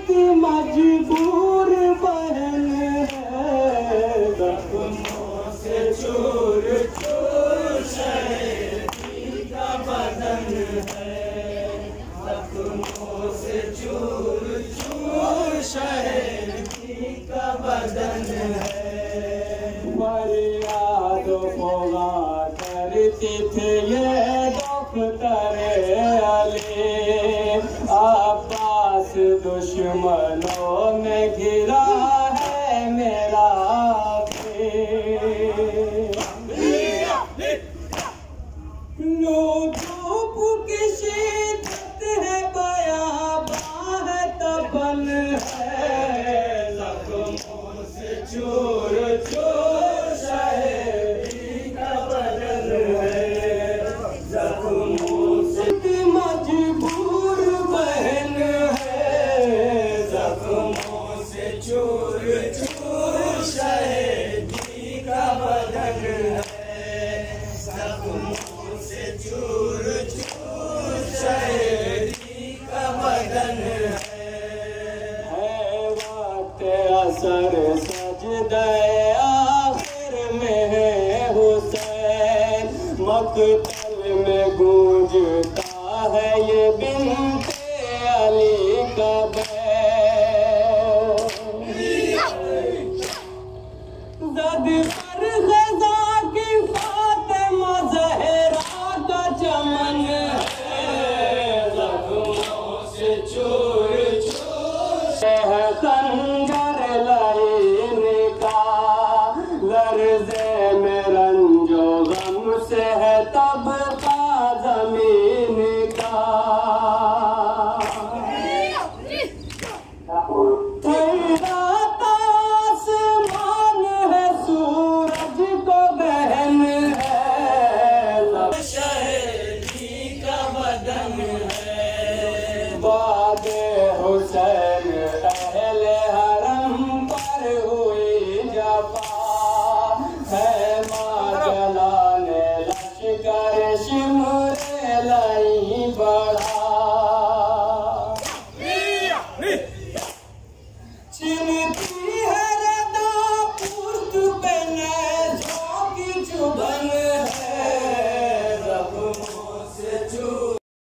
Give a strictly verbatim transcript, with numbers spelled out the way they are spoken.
मजबूर बहन है, जख्मों से चूर चूर शहीदी का बदन है, जख्मों से चूर चूर शहीदी का बदन है। फरियाद होगा करती थी ये दफ्तर अली, अब्बास दुश्मनों में घिरा है मेरा लो धूप की शिद्दत है, बयाबां है तपन है, जख्मों से चूर चूर शहीदी का बदन है, जख्मों से मजबूर बहन है, जख्मों से चूर चूर शहीदी का बदन है, जख्मों से चूर चूर शहीदी का बदन है। है वक्त असर सजदे आखिर में है हुसैन, मकतल में गूंजता है ये बिन्ते अली का बैन, ज़द पर ग़ज़ा की फ़ातिमा ज़हरा का चमन है, ज़ख्मों से चूर चूर है खंजर लाइन का, लर्ज़े में रंजो गम से है तबका ज़मीन का। ठहराता आसमान है, सूरज को बहन है, शहीदी का बदन है, बादे हुसैन अहले हरम पर हुई जफा है।